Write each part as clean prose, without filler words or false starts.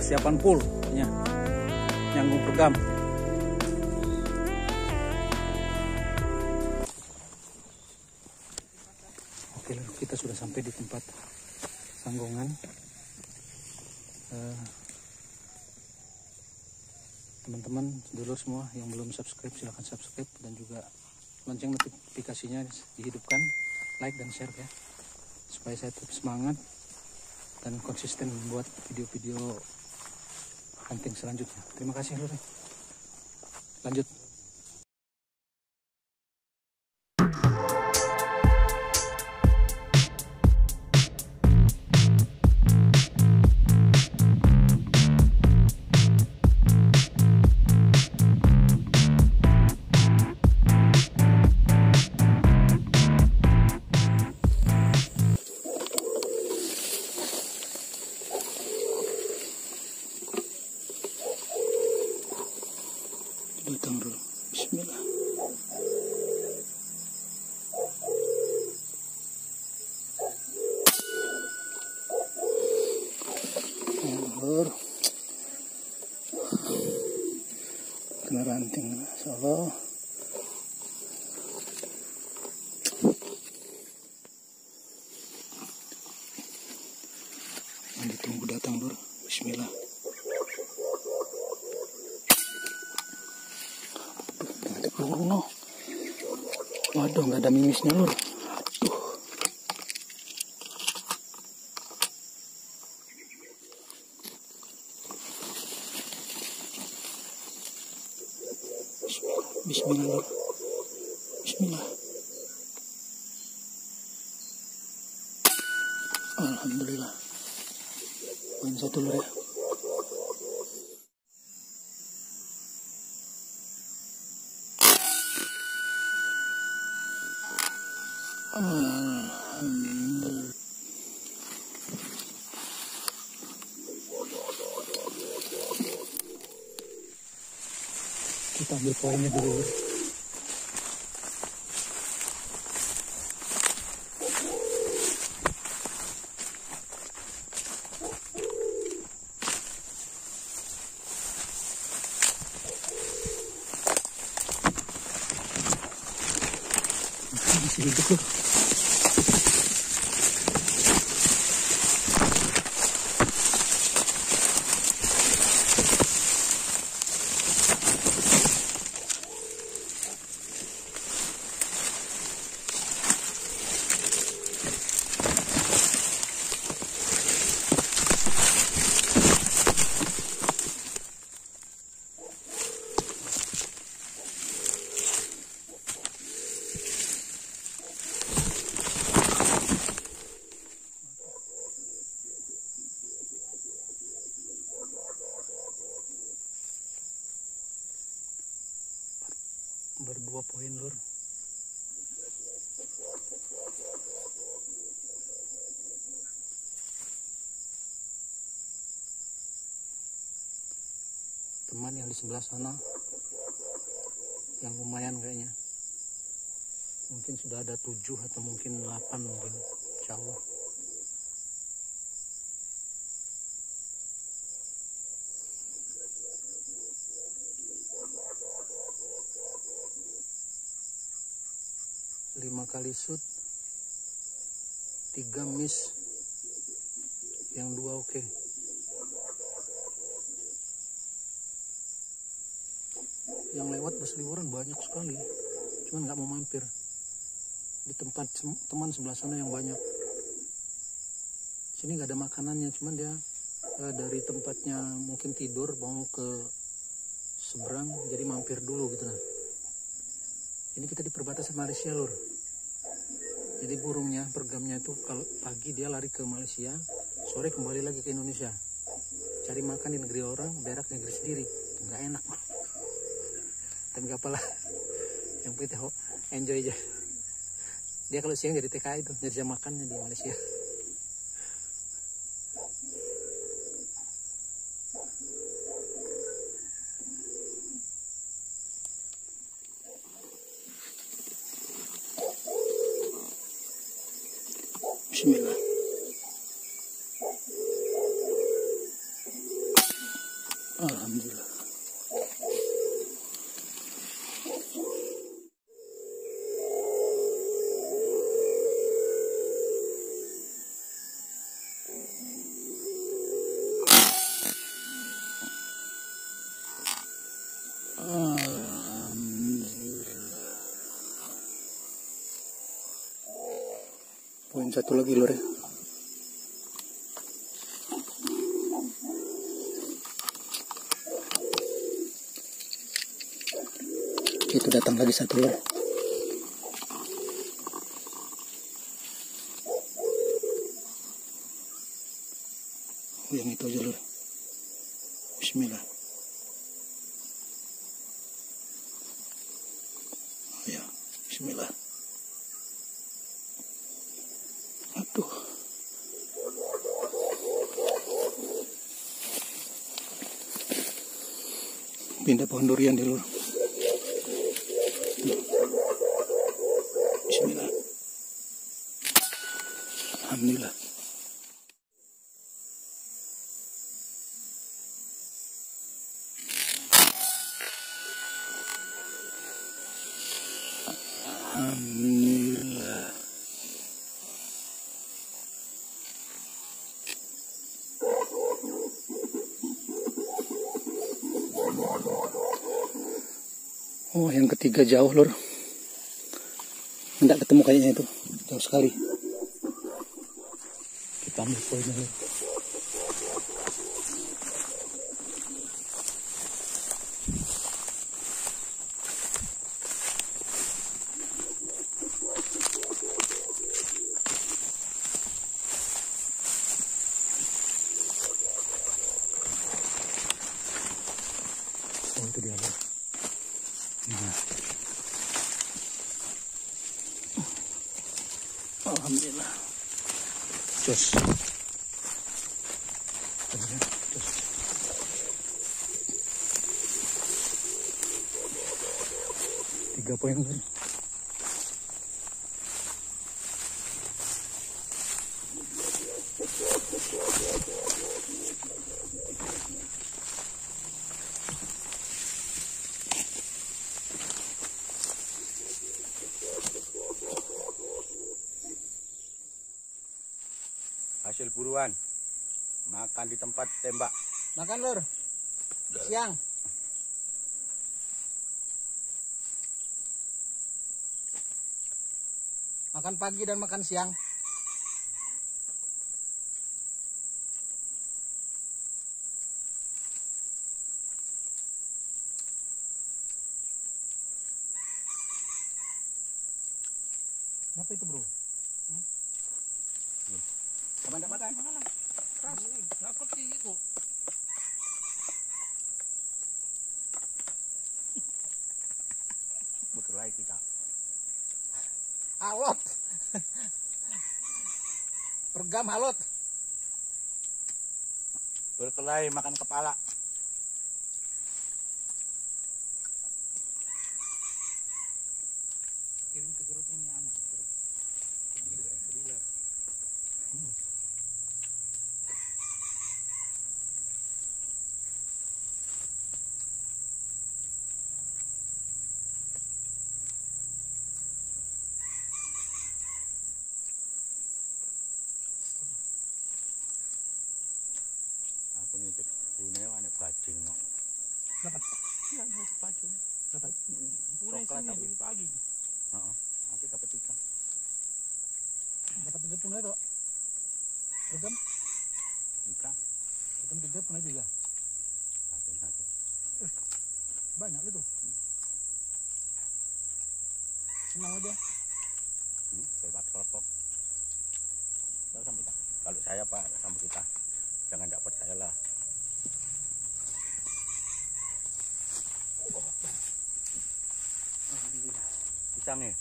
persiapan full ya, nyanggung pergam. Oke, kita sudah sampai di tempat sanggongan. Teman-teman dulur semua yang belum subscribe, silahkan subscribe dan juga lonceng notifikasinya dihidupkan, like dan share ya, supaya saya tetap semangat dan konsisten membuat video-video hunting selanjutnya. Terima kasih lur. Lanjut. Datang dulu. Bismillah. Lur. Kena ranting Solo. Ditunggu datang lur. Bismillah. No. Waduh, nggak ada mimisnya lur. Aduh. Bismillah lur. Bismillah. Alhamdulillah. Poin satu lur ya. Kita ambil poinnya dulu. Masih hidup loh. Baru 2 poin lur. Teman yang di sebelah sana yang lumayan kayaknya, mungkin sudah ada 7 atau mungkin 8 mungkin, insya Allah. Lima kali shoot, 3 miss, yang 2 oke. Yang lewat berseliweran banyak sekali, cuman nggak mau mampir di tempat teman sebelah sana yang banyak. Sini nggak ada makanannya, cuman dia dari tempatnya mungkin tidur mau ke seberang, jadi mampir dulu gitu nah. Ini kita di perbatasan Malaysia lur. Jadi burungnya, pergamnya itu kalau pagi dia lari ke Malaysia, sore kembali lagi ke Indonesia. Cari makan di negeri orang, berak di negeri sendiri. Itu nggak enak. Tapi nggak apalah. Yang penting enjoy aja. Dia kalau siang jadi TKI itu, jadi jam makannya di Malaysia. Bismillah. Alhamdulillah. Poin satu lagi lor ya. Itu datang lagi satu lor. Yang itu aja lor. Bismillah. Oh ya, Bismillah. Aduh. Pindah pohon durian dulu. Bismillah. Alhamdulillah. Alhamdulillah. Oh, yang ketiga jauh lor. Tidak ketemu kayaknya itu. Jauh sekali. Kita ambil poinnya lor. Oh, itu dia lor. Nah. Alhamdulillah. Jos. Tiga poin kan. Hasil buruan, makan di tempat tembak. Makan lor. Siang. Makan pagi dan makan siang. Apa itu bro? Kapan makan? Keras, nggak kecil itu. Berkelahi kita. Alot. Pergam alot. Berkelahi makan kepala. Kirim ke grup ini anak. Grup Kediler. Aku ngintip punya anak bajing no. Dapat. Iya, anak bajing. Dapat. Coklat tapi pagi. Nanti dapat ikan. Dapat 3 punai itu. Pergam? Ikan. Pergam 3 punai 3. Satu. Banyak itu. Senang aja. Kelopak. Kalau saya Pak sama kita jangan tidak percayalah. Alhamdulillah. Pisangnya.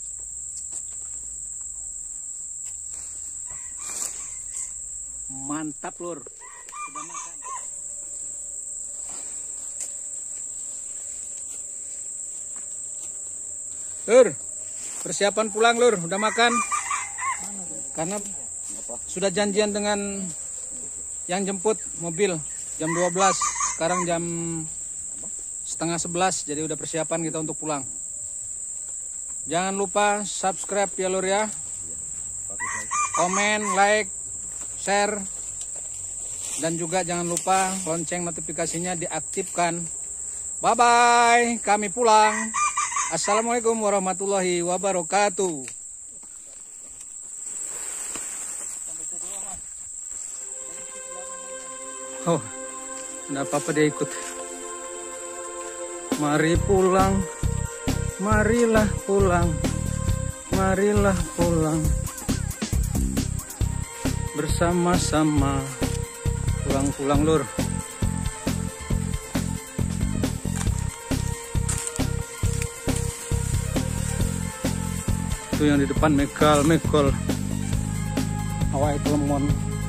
Mantap lur. Sudah makan. Lur, persiapan pulang lur, udah makan. Karena sudah janjian dengan yang jemput mobil jam 12. Sekarang jam 10:30, jadi udah persiapan kita untuk pulang. Jangan lupa subscribe ya lur ya. Komen, like, share. Dan juga jangan lupa lonceng notifikasinya diaktifkan. Bye-bye, kami pulang. Assalamualaikum warahmatullahi wabarakatuh. Oh, enggak apa-apa dia ikut. Mari pulang, marilah pulang, marilah pulang. Bersama-sama pulang-pulang lur. Itu yang di depan mekal awai lemon.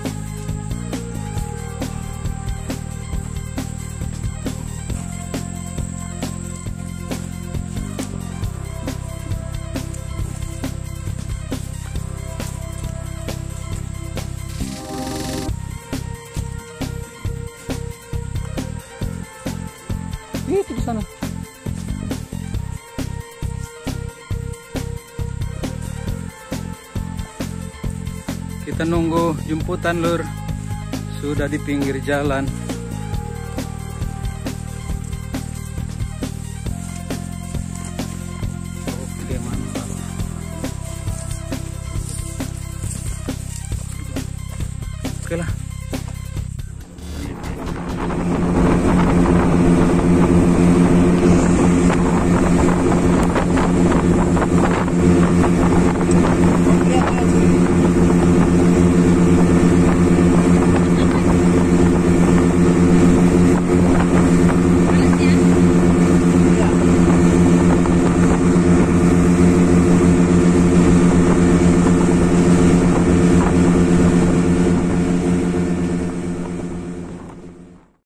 Itu di sana. Kita nunggu jemputan lur. Sudah di pinggir jalan.